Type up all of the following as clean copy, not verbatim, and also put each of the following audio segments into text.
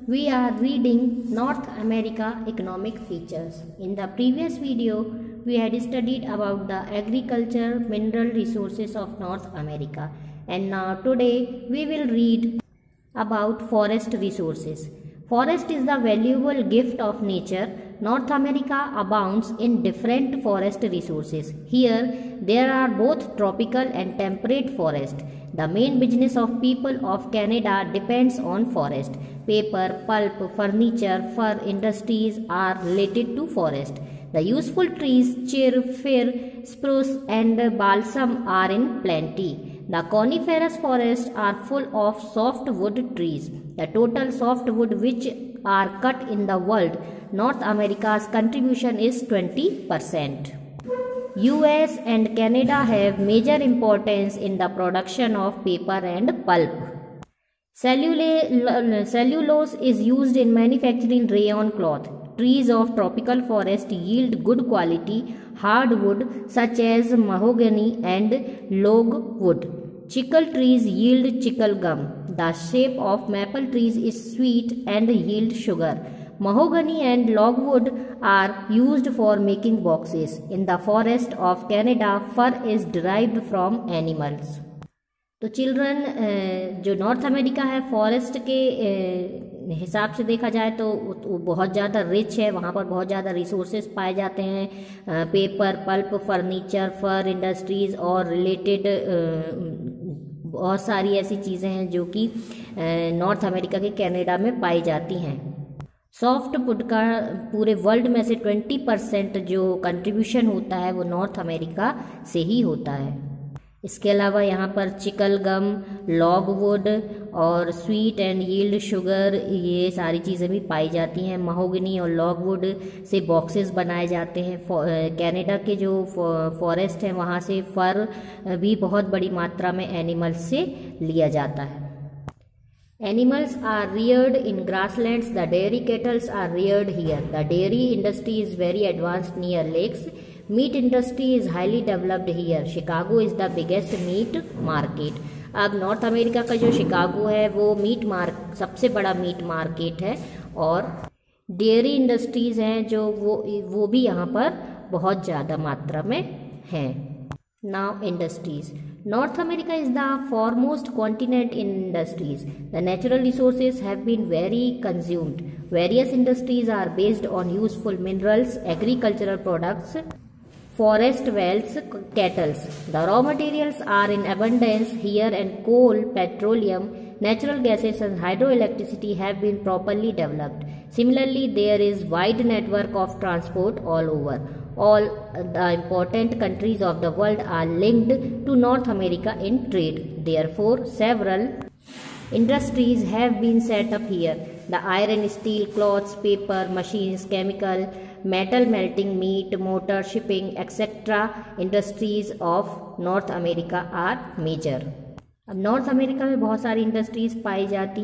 we are reading North America economic features. In the previous video, we had studied about the agriculture mineral resources of North America, and now today we will read about forest resources. Forest is the valuable gift of nature. North America abounds in different forest resources. Here, there are both tropical and temperate forests. The main business of people of Canada depends on forest. Paper, pulp, furniture, fur industries are related to forest. The useful trees, cher, fir, spruce and balsam are in plenty. The coniferous forests are full of softwood trees. The total softwood which are cut in the world, North America's contribution is 20%. US and Canada have major importance in the production of paper and pulp. Cellulose is used in manufacturing rayon cloth. Trees of tropical forest yield good quality hardwood such as mahogany and logwood. Chicle trees yield chicle gum. The shape of maple trees is sweet and yield sugar. Mahogany and logwood are used for making boxes. In the forest of Canada, fur is derived from animals. तो children जो North America है forest के हिसाब से देखा जाए तो बहुत ज़्यादा रिच है. वहाँ पर बहुत ज़्यादा रिसोर्सेज पाए जाते हैं. Paper, pulp, furniture, fur industries और रिलेटेड बहुत सारी ऐसी चीज़ें हैं जो कि नॉर्थ अमेरिका के कनाडा में पाई जाती हैं. सॉफ्टवुड का पूरे वर्ल्ड में से 20% जो कंट्रीब्यूशन होता है वो नॉर्थ अमेरिका से ही होता है. इसके अलावा यहाँ पर चिकल गम, लॉगवुड और स्वीट एंड यील्ड शुगर ये सारी चीज़ें भी पाई जाती हैं. महोगनी और लॉगवुड से बॉक्सेस बनाए जाते हैं. कनाडा के जो फॉरेस्ट हैं वहाँ से फर भी बहुत बड़ी मात्रा में एनिमल्स से लिया जाता है. Animals are reared in grasslands. The dairy cattle are reared here. The dairy industry is very advanced near lakes. Meat industry is highly developed here. Chicago is the biggest meat market. अब North America का जो Chicago है वो सबसे बड़ा meat market है और dairy industries हैं जो वो भी यहाँ पर बहुत ज़्यादा मात्रा में हैं. Now industries. North America is the foremost continent in industries. The natural resources have been very consumed. Various industries are based on useful minerals, agricultural products, forest wealth, cattle. The raw materials are in abundance here and coal, petroleum, natural gases and hydroelectricity have been properly developed. Similarly, there is wide network of transport all over. All the important countries of the world are linked to North America in trade. Therefore, several industries have been set up here. The iron, steel, cloths, paper, machines, chemical, metal melting, meat, motor, shipping, etc. industries of North America are major. अब North America में बहुत सारी industries पाई जाती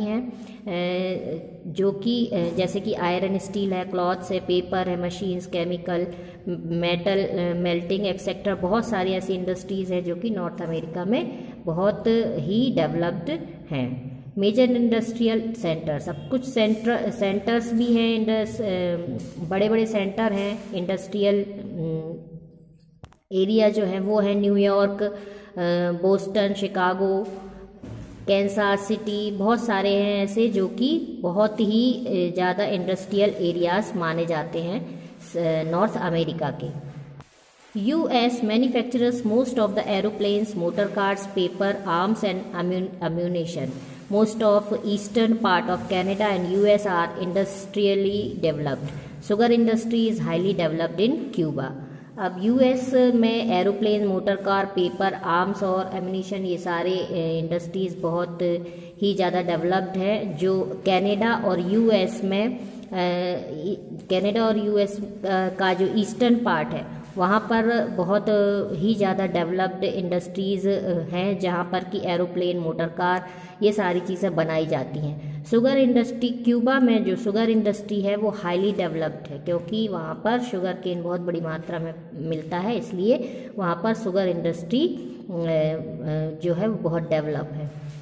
हैं जो कि जैसे कि आयरन, स्टील है, क्लॉथ्स है, पेपर है, machines, chemical, metal melting etcetera. बहुत सारी ऐसी इंडस्ट्रीज़ हैं जो कि नॉर्थ अमेरिका में बहुत ही डेवलप्ड हैं. मेजर इंडस्ट्रियल सेंटर्स, अब कुछ सेंटर्स भी हैं, बड़े बड़े सेंटर हैं. इंडस्ट्रियल एरिया जो है वो है New York, Boston, Chicago, Kansas City. बहुत सारे हैं ऐसे जो कि बहुत ही ज़्यादा इंडस्ट्रियल एरियाज माने जाते हैं नॉर्थ अमेरिका के. US manufactures most of the aeroplanes, motor cars, paper, arms and ammunition. Most of eastern part of Canada and US are industrially developed. Sugar industry is highly developed in Cuba. अब US में aeroplane, motor car, paper, arms और ammunition ये सारे industries बहुत ही ज़्यादा developed है. जो Canada और यूएस का जो ईस्टर्न पार्ट है वहाँ पर बहुत ही ज़्यादा डेवलप्ड इंडस्ट्रीज़ हैं जहाँ पर कि एरोप्लेन, मोटर कार ये सारी चीज़ें बनाई जाती हैं. शुगर इंडस्ट्री, क्यूबा में जो शुगर इंडस्ट्री है वो हाईली डेवलप्ड है क्योंकि वहाँ पर शुगर केन बहुत बड़ी मात्रा में मिलता है, इसलिए वहाँ पर शुगर इंडस्ट्री जो है वो बहुत डेवलप है.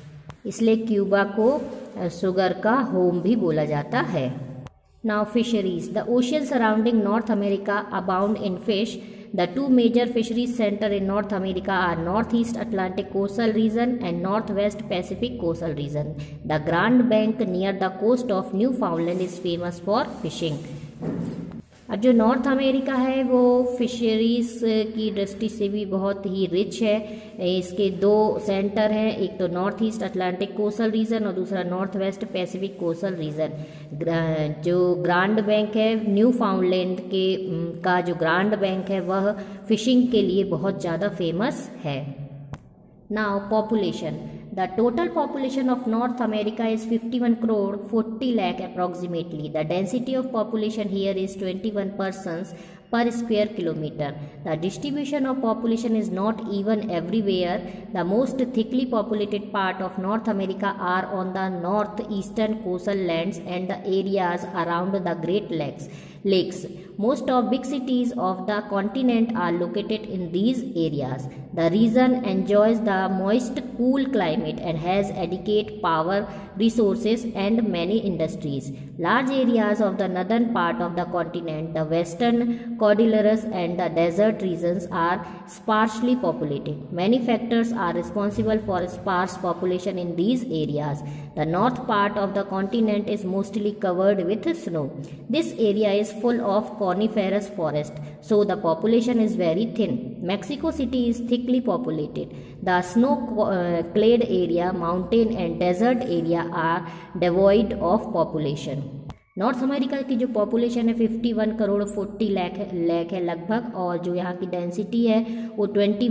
इसलिए क्यूबा को शुगर का होम भी बोला जाता है। Now fisheries, the ocean surrounding north America abound in fish. The two major fisheries center in North America are Northeast Atlantic coastal region and Northwest Pacific coastal region. The Grand Bank near the coast of Newfoundland is famous for fishing. अब जो North America है वो fisheries की दृष्टि से भी बहुत ही rich है। इसके दो सेंटर हैं, एक तो north east Atlantic coastal region और दूसरा north west Pacific coastal region. जो ग्रांड बैंक है न्यू फाउंडलैंड के का जो ग्रांड बैंक है वह फिशिंग के लिए बहुत ज़्यादा फेमस है। Now population, the total population of North America is 51 crore 40 lakh approximately. The density of population here is 21 persons per square kilometer. The distribution of population is not even everywhere. The most thickly populated part of North America are on the northeastern coastal lands and the areas around the Great Lakes. Most of big cities of the continent are located in these areas. The region enjoys the moist, cool climate and has adequate power resources and many industries. Large areas of the northern part of the continent, the western Cordilleras and the desert regions are sparsely populated. Many factors are responsible for sparse population in these areas. The north part of the continent is mostly covered with snow. This area is full of coniferous forest, so the population is very thin. Mexico City is thickly populated. The snow-clad area, mountain and desert area are devoid of population. North America की जो population है 51 करोड़ 40 लाख है लगभग, और जो यहाँ की density है वो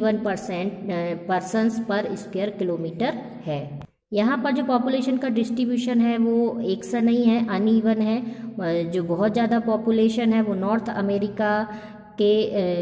21% पर्सन्स पर स्क्वायर किलोमीटर है। यहाँ पर जो पॉपुलेशन का डिस्ट्रीब्यूशन है वो एक सा नहीं है, अनइवन है। जो बहुत ज़्यादा पॉपुलेशन है वो नॉर्थ अमेरिका के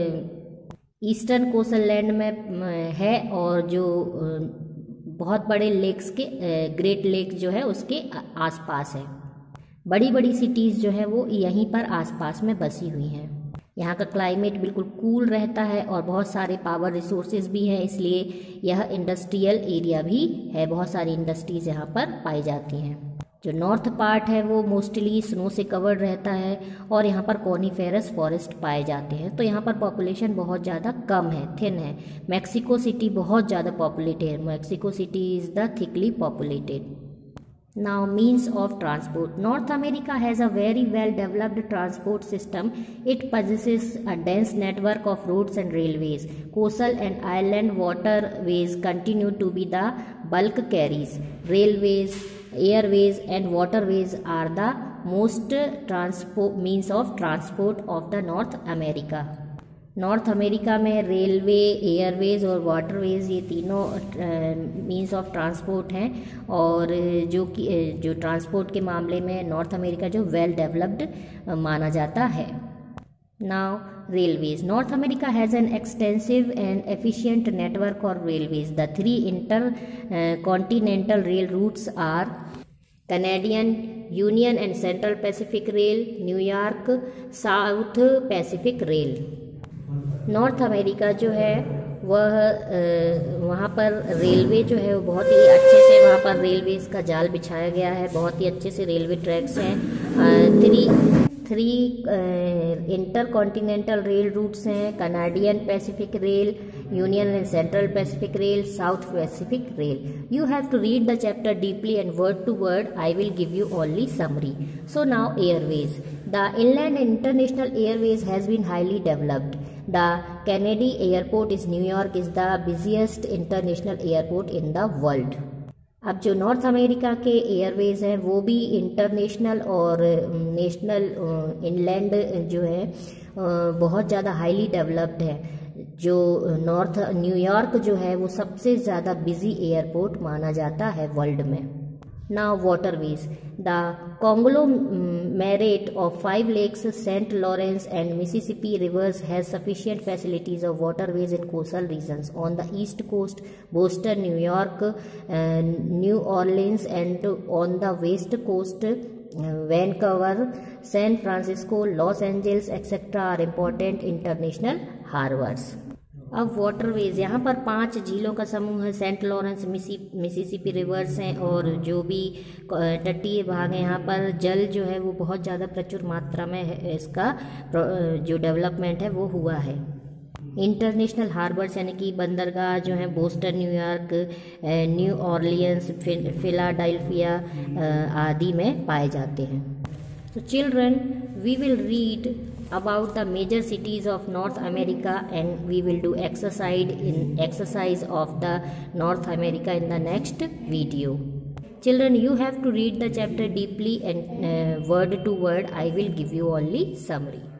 ईस्टर्न कोस्टल लैंड में है, और जो बहुत बड़े लेक्स के ग्रेट लेक जो है उसके आसपास है। बड़ी बड़ी सिटीज़ जो है वो यहीं पर आसपास में बसी हुई हैं। यहाँ का क्लाइमेट बिल्कुल कूल रहता है और बहुत सारे पावर रिसोर्सेज भी हैं, इसलिए यह इंडस्ट्रियल एरिया भी है। बहुत सारी इंडस्ट्रीज यहाँ पर पाई जाती हैं। जो नॉर्थ पार्ट है वो मोस्टली स्नो से कवर्ड रहता है और यहाँ पर कॉनिफेरस फॉरेस्ट पाए जाते हैं, तो यहाँ पर पॉपुलेशन बहुत ज़्यादा कम है, थिन है। मैक्सिको सिटी बहुत ज़्यादा पॉपुलेटेड है। Mexico city is the thickly populated. Now, means of transport. North America has a very well developed transport system. It possesses a dense network of roads and railways. Coastal and island waterways continue to be the bulk carriers. Railways, airways and waterways are the most means of transport of the North America. North America में railway, airways और waterways ये तीनों means of transport हैं, और जो transport के मामले में नॉर्थ अमेरिका जो वेल डेवलप्ड माना जाता है। Now railways, north America has an extensive and efficient network और railways. The 3 intercontinental rail routes are Canadian union and central Pacific rail, New York south Pacific rail. North America जो है वह वहाँ पर railway जो है वो बहुत ही अच्छे से वहाँ पर रेलवेज का जाल बिछाया गया है, बहुत ही अच्छे से रेलवे ट्रैक्स हैं। Three intercontinental rail routes हैं, Canadian Pacific rail, union and central Pacific rail, south Pacific rail. You have to read the chapter deeply and word to word, I will give you only summary. So now airways, the inland and international airways has been highly developed. The Kennedy Airport is New York is the busiest international airport in the world. अब जो North America के Airways हैं वो भी international और national inland जो है बहुत ज़्यादा हाईली डेवलप्ड है। जो न्यूयॉर्क जो है वो सबसे ज़्यादा बिजी एयरपोर्ट माना जाता है वर्ल्ड में। Now waterways, the conglomerate of 5 lakes, St. Lawrence and Mississippi rivers has sufficient facilities of waterways in coastal regions. On the east coast, Boston, New York, New Orleans, and on the west coast, Vancouver, San Francisco, Los Angeles, etc. are important international harbors. अब waterways, यहाँ पर 5 झीलों का समूह है। Saint Lawrence, Mississippi reverse हैं और जो भी तटीय भाग है, यहाँ पर जल जो है वो बहुत ज़्यादा प्रचुर मात्रा में है, इसका जो डेवलपमेंट है वो हुआ है। इंटरनेशनल हार्बर्स यानी कि बंदरगाह जो हैं Boston, New York, New Orleans, Philadelphia आदि में पाए जाते हैं। So children, we will read about the major cities of North America and we will do exercise of the North America in the next video. Children, you have to read the chapter deeply and word to word. I will give you only summary.